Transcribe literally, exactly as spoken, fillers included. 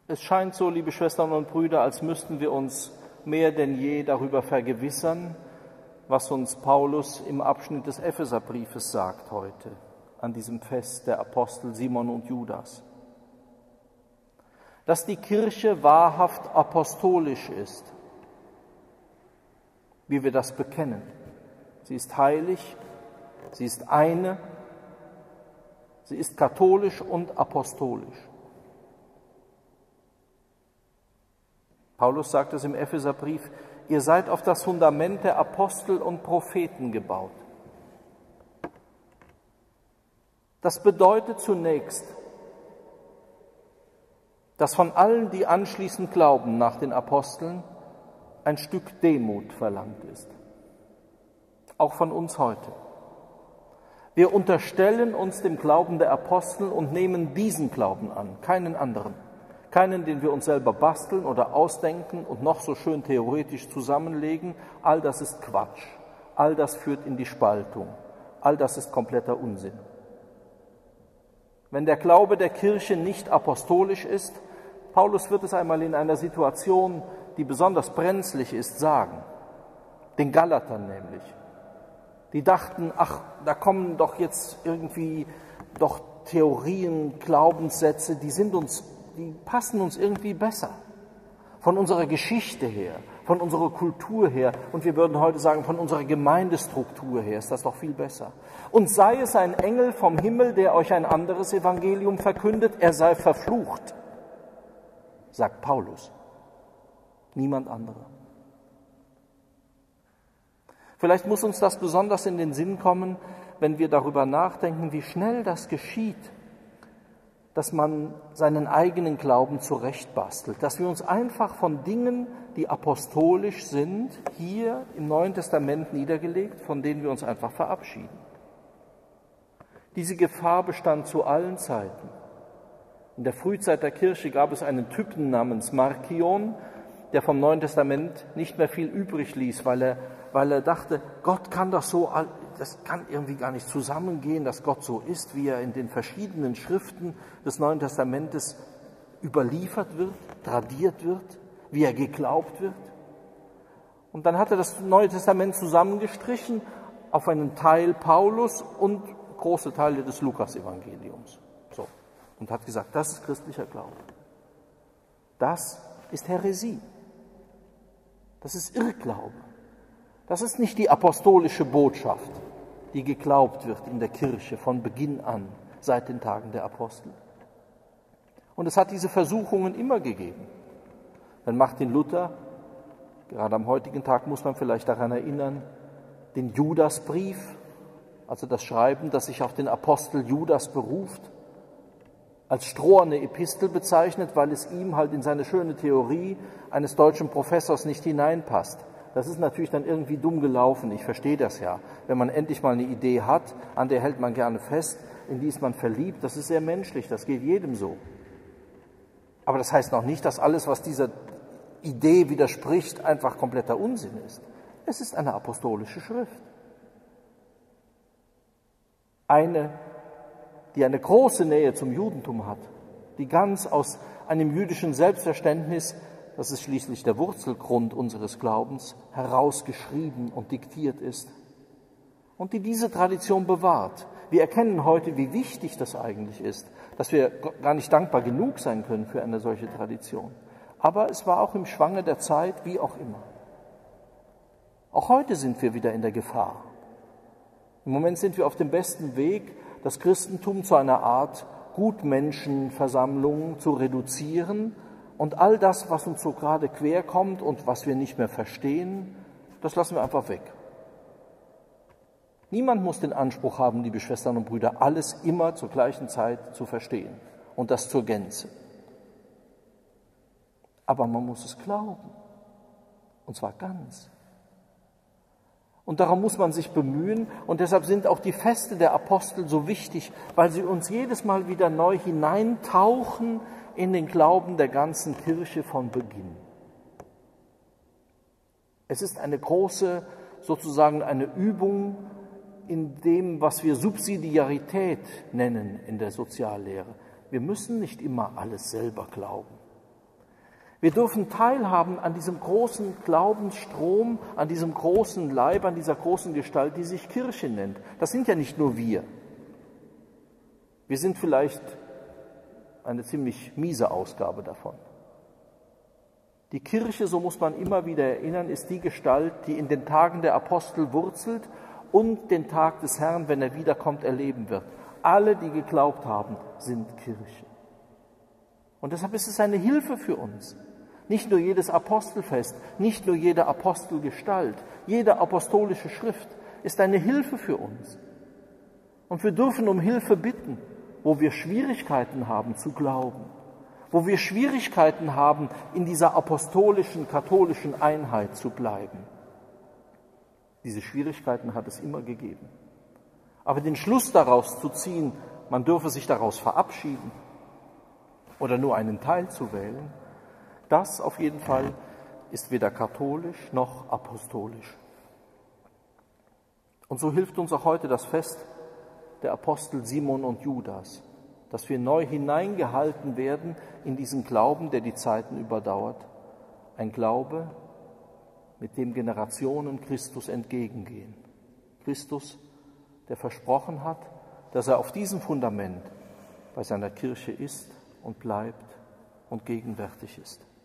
Es scheint so, liebe Schwestern und Brüder, als müssten wir uns mehr denn je darüber vergewissern, was uns Paulus im Abschnitt des Epheserbriefes sagt heute, an diesem Fest der Apostel Simon und Judas. Dass die Kirche wahrhaft apostolisch ist, wie wir das bekennen. Sie ist heilig, sie ist eine, sie ist katholisch und apostolisch. Paulus sagt es im Epheserbrief, ihr seid auf das Fundament der Apostel und Propheten gebaut. Das bedeutet zunächst, dass von allen, die anschließend glauben nach den Aposteln, ein Stück Demut verlangt ist. Auch von uns heute. Wir unterstellen uns dem Glauben der Apostel und nehmen diesen Glauben an, keinen anderen. Keinen, den wir uns selber basteln oder ausdenken und noch so schön theoretisch zusammenlegen. All das ist Quatsch. All das führt in die Spaltung. All das ist kompletter Unsinn. Wenn der Glaube der Kirche nicht apostolisch ist, Paulus wird es einmal in einer Situation, die besonders brenzlig ist, sagen. Den Galatern nämlich. Die dachten, ach, da kommen doch jetzt irgendwie doch Theorien, Glaubenssätze, die sind uns die passen uns irgendwie besser. Von unserer Geschichte her, von unserer Kultur her und wir würden heute sagen, von unserer Gemeindestruktur her ist das doch viel besser. Und sei es ein Engel vom Himmel, der euch ein anderes Evangelium verkündet, er sei verflucht, sagt Paulus. Niemand anderer. Vielleicht muss uns das besonders in den Sinn kommen, wenn wir darüber nachdenken, wie schnell das geschieht, dass man seinen eigenen Glauben zurechtbastelt, dass wir uns einfach von Dingen, die apostolisch sind, hier im Neuen Testament niedergelegt, von denen wir uns einfach verabschieden. Diese Gefahr bestand zu allen Zeiten. In der Frühzeit der Kirche gab es einen Typen namens Markion, der vom Neuen Testament nicht mehr viel übrig ließ, weil er, weil er dachte, Gott kann doch so, das kann irgendwie gar nicht zusammengehen, dass Gott so ist, wie er in den verschiedenen Schriften des Neuen Testamentes überliefert wird, tradiert wird, wie er geglaubt wird. Und dann hat er das Neue Testament zusammengestrichen auf einen Teil Paulus und große Teile des Lukas-Evangeliums. So. Und hat gesagt, das ist christlicher Glaube. Das ist Häresie. Das ist Irrglaube. Das ist nicht die apostolische Botschaft, die geglaubt wird in der Kirche von Beginn an, seit den Tagen der Apostel. Und es hat diese Versuchungen immer gegeben. Wenn Martin Luther, gerade am heutigen Tag muss man vielleicht daran erinnern, den Judasbrief, also das Schreiben, das sich auf den Apostel Judas beruft, als stroherne Epistel bezeichnet, weil es ihm halt in seine schöne Theorie eines deutschen Professors nicht hineinpasst. Das ist natürlich dann irgendwie dumm gelaufen, ich verstehe das ja. Wenn man endlich mal eine Idee hat, an der hält man gerne fest, in die ist man verliebt, das ist sehr menschlich, das geht jedem so. Aber das heißt noch nicht, dass alles, was dieser Idee widerspricht, einfach kompletter Unsinn ist. Es ist eine apostolische Schrift. Eine, die eine große Nähe zum Judentum hat, die ganz aus einem jüdischen Selbstverständnis, das ist schließlich der Wurzelgrund unseres Glaubens, herausgeschrieben und diktiert ist und die diese Tradition bewahrt. Wir erkennen heute, wie wichtig das eigentlich ist, dass wir gar nicht dankbar genug sein können für eine solche Tradition. Aber es war auch im Schwange der Zeit, wie auch immer. Auch heute sind wir wieder in der Gefahr. Im Moment sind wir auf dem besten Weg, das Christentum zu einer Art Gutmenschenversammlung zu reduzieren und all das, was uns so gerade quer kommt und was wir nicht mehr verstehen, das lassen wir einfach weg. Niemand muss den Anspruch haben, liebe Schwestern und Brüder, alles immer zur gleichen Zeit zu verstehen und das zur Gänze. Aber man muss es glauben, und zwar ganz. Und darum muss man sich bemühen und deshalb sind auch die Feste der Apostel so wichtig, weil sie uns jedes Mal wieder neu hineintauchen in den Glauben der ganzen Kirche von Beginn. Es ist eine große, sozusagen eine Übung in dem, was wir Subsidiarität nennen in der Soziallehre. Wir müssen nicht immer alles selber glauben. Wir dürfen teilhaben an diesem großen Glaubensstrom, an diesem großen Leib, an dieser großen Gestalt, die sich Kirche nennt. Das sind ja nicht nur wir. Wir sind vielleicht eine ziemlich miese Ausgabe davon. Die Kirche, so muss man immer wieder erinnern, ist die Gestalt, die in den Tagen der Apostel wurzelt und den Tag des Herrn, wenn er wiederkommt, erleben wird. Alle, die geglaubt haben, sind Kirche. Und deshalb ist es eine Hilfe für uns. Nicht nur jedes Apostelfest, nicht nur jede Apostelgestalt, jede apostolische Schrift ist eine Hilfe für uns. Und wir dürfen um Hilfe bitten, wo wir Schwierigkeiten haben zu glauben, wo wir Schwierigkeiten haben, in dieser apostolischen, katholischen Einheit zu bleiben. Diese Schwierigkeiten hat es immer gegeben. Aber den Schluss daraus zu ziehen, man dürfe sich daraus verabschieden oder nur einen Teil zu wählen, das auf jeden Fall ist weder katholisch noch apostolisch. Und so hilft uns auch heute das Fest der Apostel Simon und Judas, dass wir neu hineingehalten werden in diesen Glauben, der die Zeiten überdauert. Ein Glaube, mit dem Generationen Christus entgegengehen. Christus, der versprochen hat, dass er auf diesem Fundament bei seiner Kirche ist und bleibt und gegenwärtig ist.